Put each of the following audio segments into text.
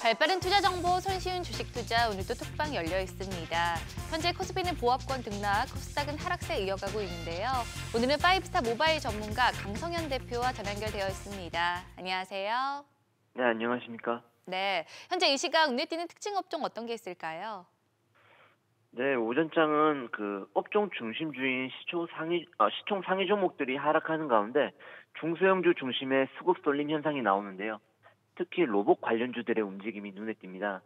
발빠른 투자 정보, 손쉬운 주식 투자, 오늘도 톡방 열려 있습니다. 현재 코스피는 보합권 등락, 코스닥은 하락세 이어가고 있는데요. 오늘은 파이브스타 모바일 전문가 강성현 대표와 전화 연결되어 있습니다. 안녕하세요. 네, 안녕하십니까? 네, 현재 이 시각 눈에 띄는 특징 업종 어떤 게 있을까요? 네, 오전장은 업종 중심주인 시총 상위 종목들이 하락하는 가운데 중소형주 중심의 수급 쏠림 현상이 나오는데요. 특히 로봇 관련주들의 움직임이 눈에 띕니다.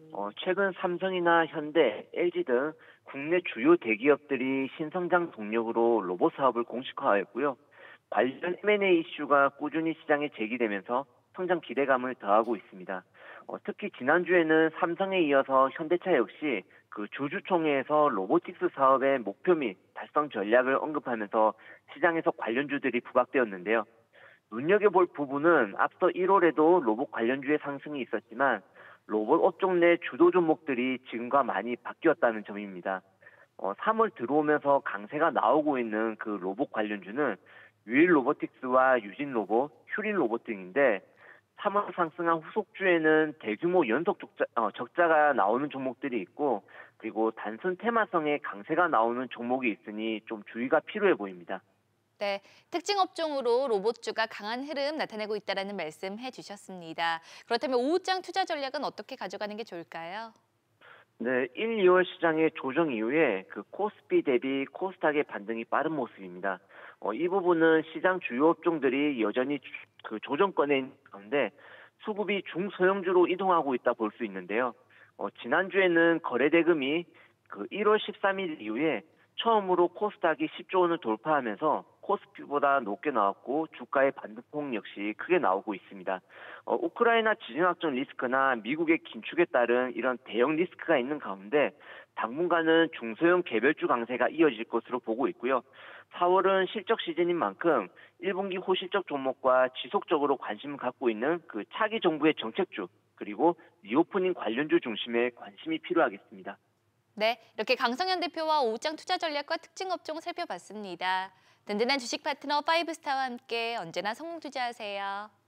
최근 삼성이나 현대, LG 등 국내 주요 대기업들이 신성장 동력으로 로봇 사업을 공식화하였고요. 관련 M&A 이슈가 꾸준히 시장에 제기되면서 성장 기대감을 더하고 있습니다. 특히 지난주에는 삼성에 이어서 현대차 역시 주주총회에서 로보틱스 사업의 목표 및 달성 전략을 언급하면서 시장에서 관련주들이 부각되었는데요. 눈여겨볼 부분은 앞서 1월에도 로봇 관련주의 상승이 있었지만 로봇 업종 내 주도 종목들이 지금과 많이 바뀌었다는 점입니다. 3월 들어오면서 강세가 나오고 있는 로봇 관련주는 유일 로보틱스와 유진 로봇, 휴린 로봇 등인데 3월 상승한 후속주에는 대규모 연속 적자가 나오는 종목들이 있고 그리고 단순 테마성의 강세가 나오는 종목이 있으니 좀 주의가 필요해 보입니다. 네, 특징 업종으로 로봇주가 강한 흐름 나타내고 있다는 말씀 해주셨습니다. 그렇다면 오후장 투자 전략은 어떻게 가져가는 게 좋을까요? 네, 1, 2월 시장의 조정 이후에 코스피 대비 코스닥의 반등이 빠른 모습입니다. 이 부분은 시장 주요 업종들이 여전히 조정권에 있는 가운데 수급이 중소형주로 이동하고 있다 볼 수 있는데요. 지난주에는 거래대금이 1월 13일 이후에 처음으로 코스닥이 10조 원을 돌파하면서 코스피보다 높게 나왔고 주가의 반등폭 역시 크게 나오고 있습니다. 우크라이나 지진 확전 리스크나 미국의 긴축에 따른 이런 대형 리스크가 있는 가운데 당분간은 중소형 개별주 강세가 이어질 것으로 보고 있고요. 4월은 실적 시즌인 만큼 1분기 호실적 종목과 지속적으로 관심을 갖고 있는 차기 정부의 정책주 그리고 리오프닝 관련주 중심의 관심이 필요하겠습니다. 네, 이렇게 강성현 대표와 오후장 투자 전략과 특징 업종 살펴봤습니다. 든든한 주식 파트너 파이브스타와 함께 언제나 성공 투자하세요.